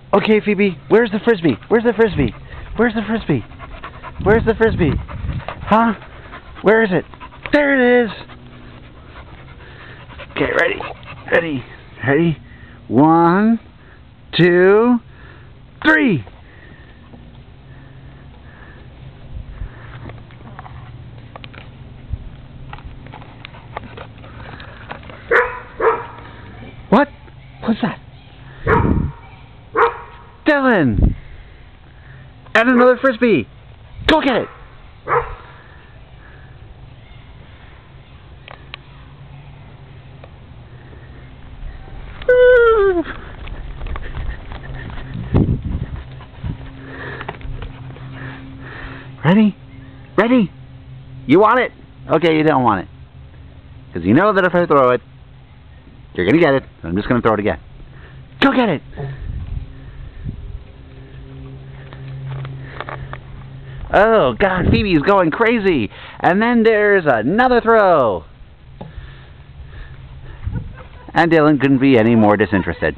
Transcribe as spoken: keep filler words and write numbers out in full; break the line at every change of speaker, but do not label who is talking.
Okay, Phoebe, where's the frisbee? Where's the frisbee? Where's the frisbee? Where's the frisbee? Huh? Where is it? There it is! Okay, ready, ready, ready. One, two, three! What? What's that? Dylan! And another frisbee! Go get it! Ready? Ready? You want it? Okay, you don't want it. Because you know that if I throw it, you're going to get it. I'm just going to throw it again. Go get it! Oh, God, Phoebe's going crazy. And then there's another throw. And Dylan couldn't be any more disinterested.